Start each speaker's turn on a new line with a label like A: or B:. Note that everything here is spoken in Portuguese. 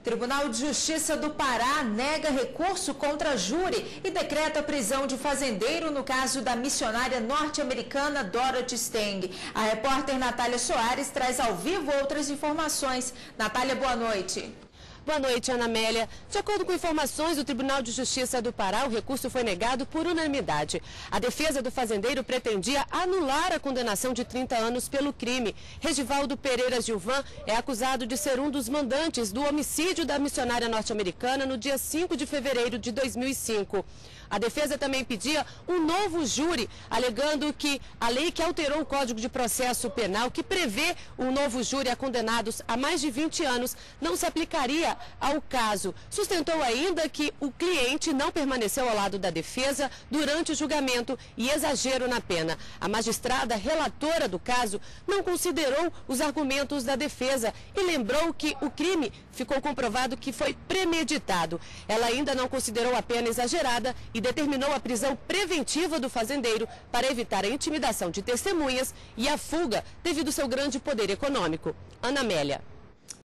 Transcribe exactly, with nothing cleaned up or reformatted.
A: Tribunal de Justiça do Pará nega recurso contra júri e decreta a prisão de fazendeiro no caso da missionária norte-americana Dorothy Stang. A repórter Natália Soares traz ao vivo outras informações. Natália, boa noite.
B: Boa noite, Ana Amélia. De acordo com informações do Tribunal de Justiça do Pará, o recurso foi negado por unanimidade. A defesa do fazendeiro pretendia anular a condenação de trinta anos pelo crime. Regivaldo Pereira Gilvan é acusado de ser um dos mandantes do homicídio da missionária norte-americana no dia cinco de fevereiro de dois mil e cinco. A defesa também pedia um novo júri, alegando que a lei que alterou o Código de Processo Penal, que prevê um novo júri a condenados a mais de vinte anos, não se aplicaria ao caso. Sustentou ainda que o cliente não permaneceu ao lado da defesa durante o julgamento e exagero na pena. A magistrada relatora do caso não considerou os argumentos da defesa e lembrou que o crime ficou comprovado que foi premeditado. Ela ainda não considerou a pena exagerada e determinou a prisão preventiva do fazendeiro para evitar a intimidação de testemunhas e a fuga devido ao seu grande poder econômico. Ana Amélia.